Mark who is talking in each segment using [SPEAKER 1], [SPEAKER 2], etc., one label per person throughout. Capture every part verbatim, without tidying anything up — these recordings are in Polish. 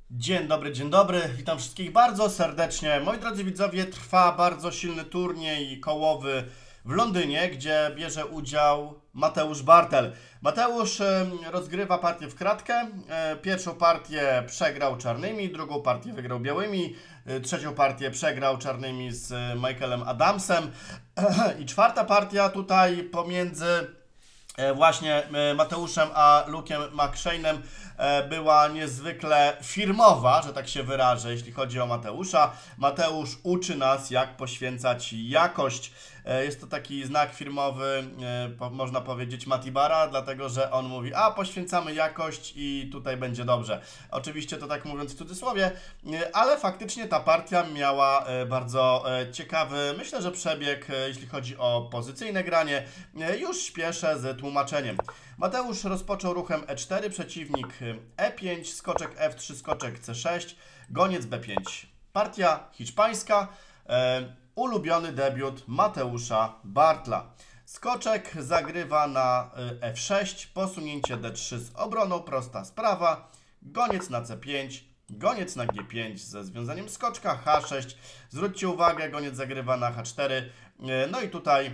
[SPEAKER 1] Dzień dobry, dzień dobry, witam wszystkich bardzo serdecznie. Moi drodzy widzowie, trwa bardzo silny turniej kołowy w Londynie, gdzie bierze udział Mateusz Bartel. Mateusz e, rozgrywa partię w kratkę. E, pierwszą partię przegrał czarnymi, drugą partię wygrał białymi, e, trzecią partię przegrał czarnymi z e, Michaelem Adamsem i czwarta partia tutaj pomiędzy właśnie Mateuszem a Luke'em McShane'em była niezwykle firmowa, że tak się wyrażę, jeśli chodzi o Mateusza. Mateusz uczy nas, jak poświęcać jakość. Jest to taki znak firmowy, można powiedzieć, Matibara, dlatego że on mówi, a poświęcamy jakość i tutaj będzie dobrze. Oczywiście to tak mówiąc w cudzysłowie, ale faktycznie ta partia miała bardzo ciekawy, myślę, że przebieg, jeśli chodzi o pozycyjne granie. Już śpieszę z tłumaczeniem. Mateusz rozpoczął ruchem e cztery, przeciwnik e pięć, skoczek f trzy, skoczek c sześć, goniec b pięć. Partia hiszpańska, e, ulubiony debiut Mateusza Bartla. Skoczek zagrywa na f sześć, posunięcie d trzy z obroną, prosta sprawa, goniec na c pięć, goniec na g pięć ze związaniem skoczka, h sześć. Zwróćcie uwagę, goniec zagrywa na h cztery, no i tutaj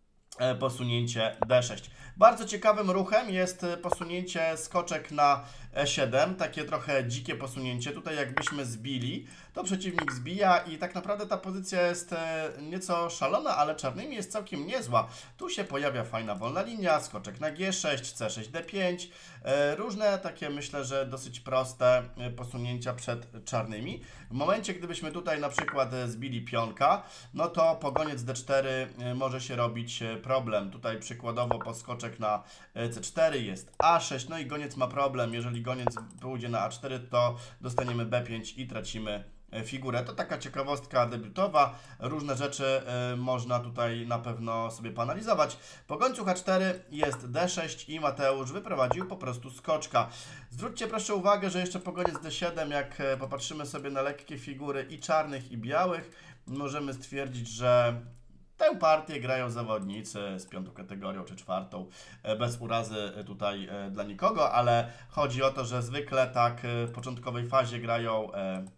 [SPEAKER 1] posunięcie d sześć. Bardzo ciekawym ruchem jest posunięcie skoczek na e siedem, takie trochę dzikie posunięcie. Tutaj jakbyśmy zbili, to przeciwnik zbija i tak naprawdę ta pozycja jest nieco szalona, ale czarnymi jest całkiem niezła. Tu się pojawia fajna wolna linia, skoczek na g sześć, c sześć, d pięć. Różne takie, myślę, że dosyć proste posunięcia przed czarnymi. W momencie, gdybyśmy tutaj na przykład zbili pionka, no to po goniec d cztery może się robić problem. Tutaj przykładowo po skoczek na c cztery jest a sześć, no i goniec ma problem. Jeżeli goniec pójdzie na a cztery, to dostaniemy b pięć i tracimy figurę. To taka ciekawostka debiutowa. Różne rzeczy y, można tutaj na pewno sobie poanalizować. Po gońcu h cztery jest d sześć i Mateusz wyprowadził po prostu skoczka. Zwróćcie proszę uwagę, że jeszcze po goniec d siedem, jak popatrzymy sobie na lekkie figury i czarnych i białych, możemy stwierdzić, że tę partię grają zawodnicy z piątą kategorią czy czwartą, bez urazy tutaj dla nikogo, ale chodzi o to, że zwykle tak w początkowej fazie grają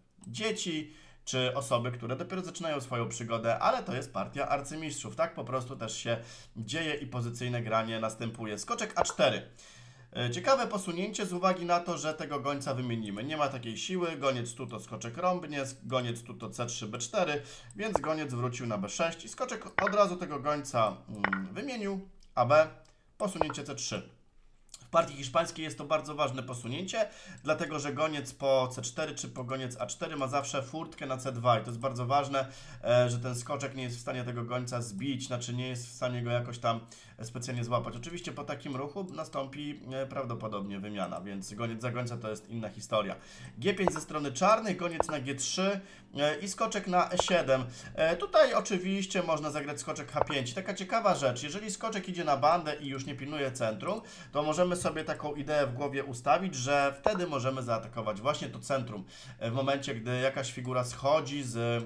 [SPEAKER 1] dzieci czy osoby, które dopiero zaczynają swoją przygodę, ale to jest partia arcymistrzów. Tak po prostu też się dzieje i pozycyjne granie następuje. Skoczek a cztery. Ciekawe posunięcie z uwagi na to, że tego gońca wymienimy. Nie ma takiej siły, goniec tu to skoczek rąbnie, goniec tu to c trzy, b cztery, więc goniec wrócił na b sześć i skoczek od razu tego gońca wymienił, a b, posunięcie c trzy. W partii hiszpańskiej jest to bardzo ważne posunięcie, dlatego że goniec po c cztery czy po goniec a cztery ma zawsze furtkę na c dwa i to jest bardzo ważne, że ten skoczek nie jest w stanie tego gońca zbić, znaczy nie jest w stanie go jakoś tam specjalnie złapać. Oczywiście po takim ruchu nastąpi prawdopodobnie wymiana, więc goniec za gońca to jest inna historia. g pięć ze strony czarnych, goniec na g trzy i skoczek na e siedem. Tutaj oczywiście można zagrać skoczek h pięć. Taka ciekawa rzecz, jeżeli skoczek idzie na bandę i już nie pilnuje centrum, to możemy sobie taką ideę w głowie ustawić, że wtedy możemy zaatakować właśnie to centrum. W momencie, gdy jakaś figura schodzi z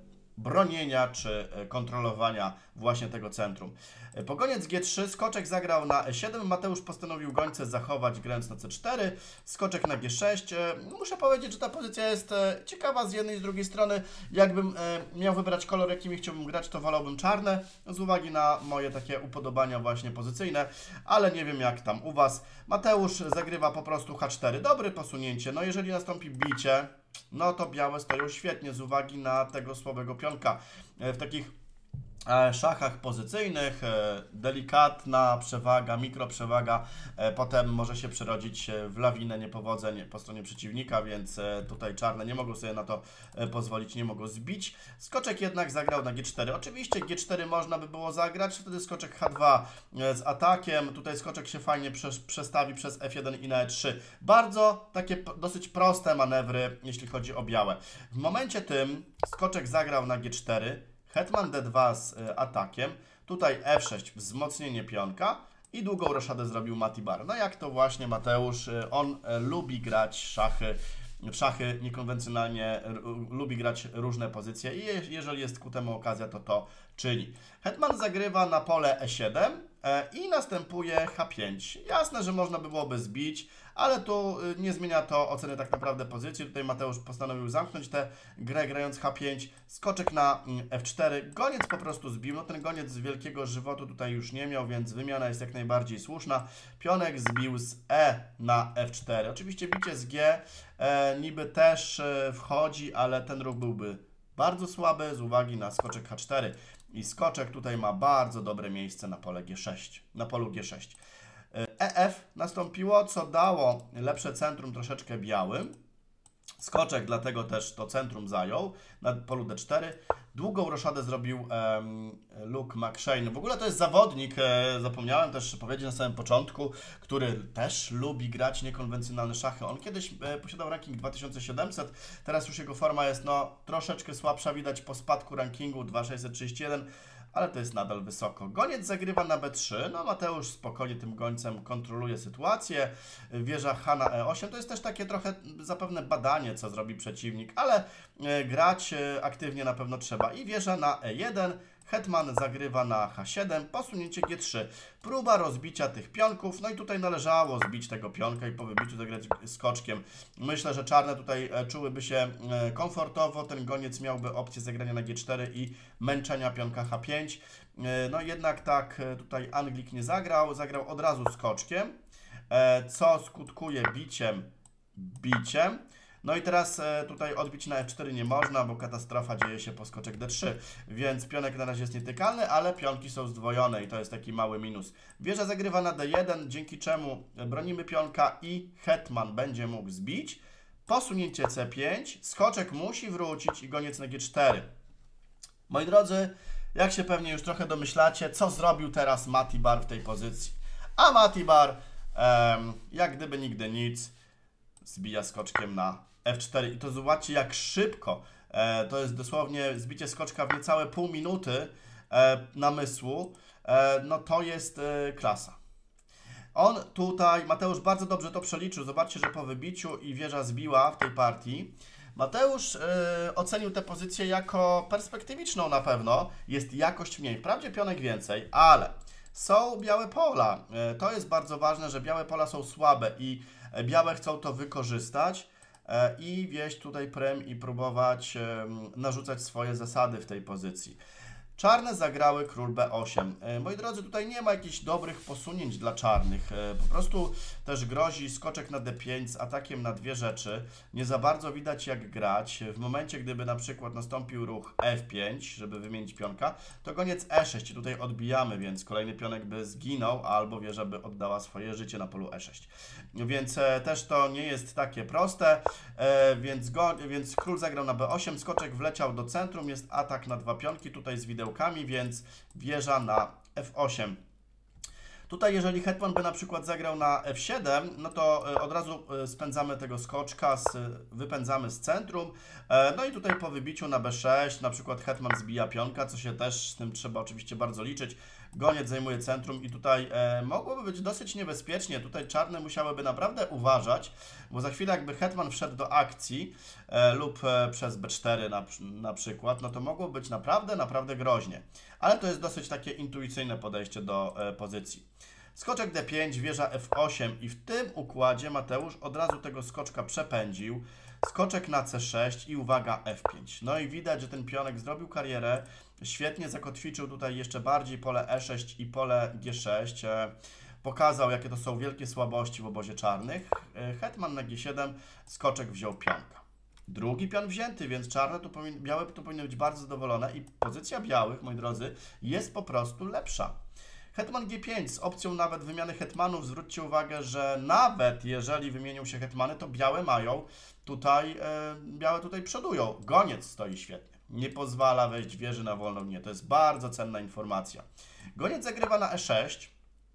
[SPEAKER 1] bronienia czy kontrolowania właśnie tego centrum. Po goniec g trzy skoczek zagrał na e siedem, Mateusz postanowił gońce zachować grając na c cztery, skoczek na g sześć. Muszę powiedzieć, że ta pozycja jest ciekawa z jednej i z drugiej strony. Jakbym miał wybrać kolor, jakimi chciałbym grać, to wolałbym czarne z uwagi na moje takie upodobania właśnie pozycyjne, ale nie wiem jak tam u Was. Mateusz zagrywa po prostu h cztery, dobre posunięcie, no jeżeli nastąpi bicie, no to białe stoją świetnie z uwagi na tego słabego pionka. W takich szachach pozycyjnych delikatna przewaga, mikroprzewaga potem może się przerodzić w lawinę niepowodzeń po stronie przeciwnika, więc tutaj czarne nie mogą sobie na to pozwolić, nie mogą zbić. Skoczek jednak zagrał na g cztery. Oczywiście g cztery można by było zagrać, wtedy skoczek h dwa z atakiem. Tutaj skoczek się fajnie przestawi przez f jeden i na e trzy. Bardzo takie dosyć proste manewry, jeśli chodzi o białe. W momencie tym skoczek zagrał na g cztery, hetman d dwa z atakiem, tutaj f sześć, wzmocnienie pionka i długą roszadę zrobił Matibar. No jak to właśnie Mateusz, on lubi grać szachy, w szachy niekonwencjonalnie, lubi grać różne pozycje i jeżeli jest ku temu okazja, to to czyni. Hetman zagrywa na pole e siedem, i następuje H pięć. Jasne, że można by byłoby zbić, ale tu nie zmienia to oceny tak naprawdę pozycji. Tutaj Mateusz postanowił zamknąć tę grę grając H pięć. Skoczek na F cztery. Goniec po prostu zbił. No ten goniec z wielkiego żywotu tutaj już nie miał, więc wymiana jest jak najbardziej słuszna. Pionek zbił z E na F cztery. Oczywiście bicie z G e, niby też e, wchodzi, ale ten ruch byłby bardzo słaby z uwagi na skoczek H cztery. I skoczek tutaj ma bardzo dobre miejsce na pole G sześć, na polu G sześć. E F nastąpiło, co dało lepsze centrum troszeczkę białym. Skoczek dlatego też to centrum zajął na polu D cztery. Długą roszadę zrobił um, Luke McShane. W ogóle to jest zawodnik, e, zapomniałem też powiedzieć na samym początku, który też lubi grać niekonwencjonalne szachy. On kiedyś e, posiadał ranking dwa tysiące siedemset, teraz już jego forma jest no, troszeczkę słabsza, widać po spadku rankingu dwa tysiące sześćset trzydzieści jeden, ale to jest nadal wysoko. Goniec zagrywa na B trzy, no Mateusz spokojnie tym gońcem kontroluje sytuację. Wieża H na E osiem, to jest też takie trochę zapewne badanie, co zrobi przeciwnik, ale e, grać e, aktywnie na pewno trzeba. I wieża na E jeden, hetman zagrywa na H siedem, posunięcie G trzy. Próba rozbicia tych pionków, no i tutaj należało zbić tego pionka i po wybiciu zagrać skoczkiem. Myślę, że czarne tutaj czułyby się komfortowo, ten goniec miałby opcję zagrania na G cztery i męczenia pionka H pięć. No jednak tak tutaj Anglik nie zagrał, zagrał od razu skoczkiem, co skutkuje biciem, biciem. No i teraz e, tutaj odbić na F cztery nie można, bo katastrofa dzieje się po skoczek D trzy, więc pionek na razie jest nietykalny, ale pionki są zdwojone i to jest taki mały minus. Wieża zagrywa na D jeden, dzięki czemu bronimy pionka i hetman będzie mógł zbić. Posunięcie C pięć, skoczek musi wrócić i goniec na G cztery. Moi drodzy, jak się pewnie już trochę domyślacie, co zrobił teraz Matibar w tej pozycji? A Matibar, em, jak gdyby nigdy nic, zbija skoczkiem na F cztery. I to zobaczcie, jak szybko. E, to jest dosłownie zbicie skoczka w niecałe pół minuty e, namysłu. E, no to jest e, klasa. On tutaj, Mateusz bardzo dobrze to przeliczył. Zobaczcie, że po wybiciu i wieża zbiła w tej partii. Mateusz e, ocenił tę pozycję jako perspektywiczną na pewno. Jest jakość mniej. Wprawdzie pionek więcej, ale są białe pola. E, to jest bardzo ważne, że białe pola są słabe i białe chcą to wykorzystać i wieść tutaj prem i próbować narzucać swoje zasady w tej pozycji. Czarne zagrały król B osiem. Moi drodzy, tutaj nie ma jakichś dobrych posunięć dla czarnych. Po prostu też grozi skoczek na D pięć z atakiem na dwie rzeczy. Nie za bardzo widać jak grać. W momencie, gdyby na przykład nastąpił ruch F pięć, żeby wymienić pionka, to goniec E sześć. Tutaj odbijamy, więc kolejny pionek by zginął, albo wieża by oddała swoje życie na polu E sześć. Więc też to nie jest takie proste. Więc, go, więc król zagrał na B osiem, skoczek wleciał do centrum, jest atak na dwa pionki, tutaj z widełkami, więc wieża na F osiem. Tutaj jeżeli hetman by na przykład zagrał na F siedem, no to od razu spędzamy tego skoczka, z, wypędzamy z centrum. No i tutaj po wybiciu na B sześć, na przykład hetman zbija pionka, co się też z tym trzeba oczywiście bardzo liczyć. Goniec zajmuje centrum i tutaj e, mogłoby być dosyć niebezpiecznie. Tutaj czarne musiałyby naprawdę uważać, bo za chwilę jakby hetman wszedł do akcji e, lub e, przez B cztery na, na przykład, no to mogło być naprawdę, naprawdę groźnie. Ale to jest dosyć takie intuicyjne podejście do e, pozycji. Skoczek D pięć, wieża F osiem i w tym układzie Mateusz od razu tego skoczka przepędził. Skoczek na C sześć i uwaga F pięć. No i widać, że ten pionek zrobił karierę. Świetnie zakotwiczył tutaj jeszcze bardziej pole E sześć i pole G sześć. Pokazał, jakie to są wielkie słabości w obozie czarnych. Hetman na G siedem, skoczek wziął pionka. Drugi pion wzięty, więc czarne tu powin, białe tu powinny być bardzo zadowolone i pozycja białych, moi drodzy, jest po prostu lepsza. Hetman G pięć z opcją nawet wymiany hetmanów. Zwróćcie uwagę, że nawet jeżeli wymienią się hetmany, to białe mają tutaj, e, białe tutaj przodują. Goniec stoi świetnie. Nie pozwala wejść wieży na wolną linię. To jest bardzo cenna informacja. Goniec zagrywa na E sześć.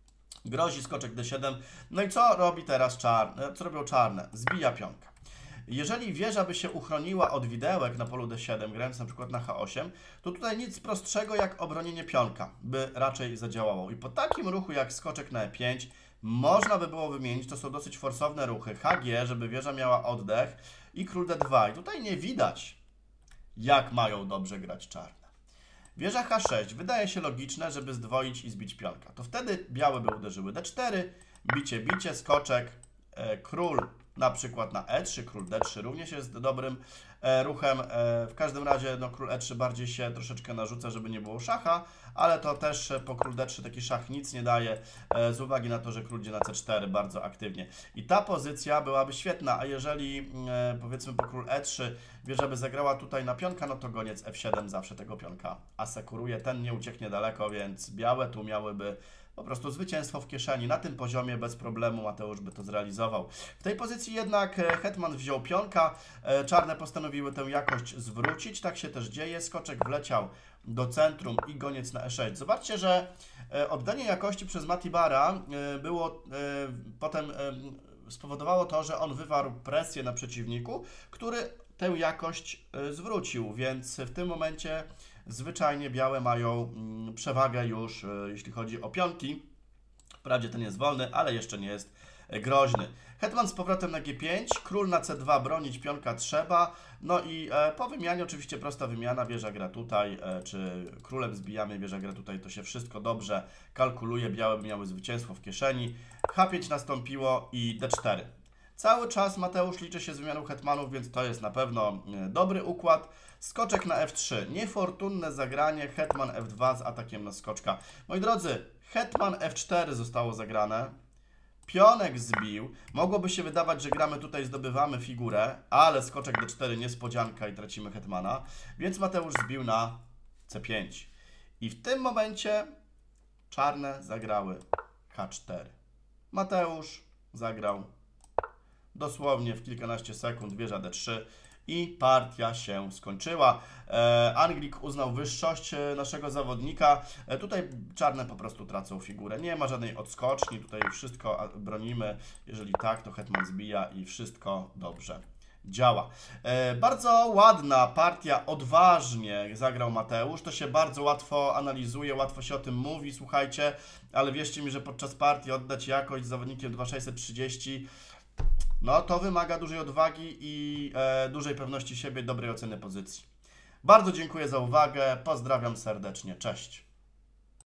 [SPEAKER 1] Grozi skoczek D siedem. No i co robi teraz czarne? Co robią czarne? Zbija pionka. Jeżeli wieża by się uchroniła od widełek na polu D siedem, grając na przykład na H osiem, to tutaj nic prostszego jak obronienie pionka by raczej zadziałało. I po takim ruchu jak skoczek na E pięć można by było wymienić, to są dosyć forsowne ruchy, H G, żeby wieża miała oddech i król D dwa. I tutaj nie widać, jak mają dobrze grać czarne. Wieża H sześć. Wydaje się logiczne, żeby zdwoić i zbić pionka. To wtedy białe by uderzyły D cztery, bicie, bicie, skoczek, e, król na przykład na E trzy, król D trzy również jest dobrym e, ruchem. E, w każdym razie no, król E trzy bardziej się troszeczkę narzuca, żeby nie było szacha, ale to też e, po król D trzy taki szach nic nie daje, e, z uwagi na to, że król idzie na C cztery bardzo aktywnie. I ta pozycja byłaby świetna, a jeżeli e, powiedzmy po król E trzy wieża by zagrała tutaj na pionka, no to goniec F siedem zawsze tego pionka asekuruje. Ten nie ucieknie daleko, więc białe tu miałyby po prostu zwycięstwo w kieszeni. Na tym poziomie bez problemu Mateusz by to zrealizował. W tej pozycji jednak hetman wziął pionka. Czarne postanowiły tę jakość zwrócić. Tak się też dzieje. Skoczek wleciał do centrum i goniec na E sześć. Zobaczcie, że oddanie jakości przez Matibara było potem spowodowało to, że on wywarł presję na przeciwniku, który tę jakość zwrócił, więc w tym momencie zwyczajnie białe mają przewagę już, jeśli chodzi o pionki. Wprawdzie ten jest wolny, ale jeszcze nie jest groźny. Hetman z powrotem na G pięć, król na C dwa, bronić pionka trzeba. No i e, po wymianie oczywiście prosta wymiana, wieża gra tutaj, e, czy królem zbijamy, wieża gra tutaj, to się wszystko dobrze kalkuluje, białe by miały zwycięstwo w kieszeni. H pięć nastąpiło i D cztery. Cały czas Mateusz liczy się z wymianą hetmanów, więc to jest na pewno dobry układ. Skoczek na F trzy. Niefortunne zagranie. Hetman F dwa z atakiem na skoczka. Moi drodzy, hetman F cztery zostało zagrane. Pionek zbił. Mogłoby się wydawać, że gramy tutaj, zdobywamy figurę, ale skoczek D cztery niespodzianka i tracimy hetmana. Więc Mateusz zbił na C pięć. I w tym momencie czarne zagrały H cztery. Mateusz zagrał dosłownie w kilkanaście sekund wieża D trzy i partia się skończyła. E, Anglik uznał wyższość naszego zawodnika. E, tutaj czarne po prostu tracą figurę. Nie ma żadnej odskoczni. Tutaj wszystko bronimy. Jeżeli tak, to hetman zbija i wszystko dobrze działa. E, bardzo ładna partia, odważnie zagrał Mateusz. To się bardzo łatwo analizuje, łatwo się o tym mówi, słuchajcie, ale wierzcie mi, że podczas partii oddać jakość z zawodnikiem dwa tysiące sześćset trzydzieści, no to wymaga dużej odwagi i e, dużej pewności siebie, dobrej oceny pozycji. Bardzo dziękuję za uwagę, pozdrawiam serdecznie, cześć.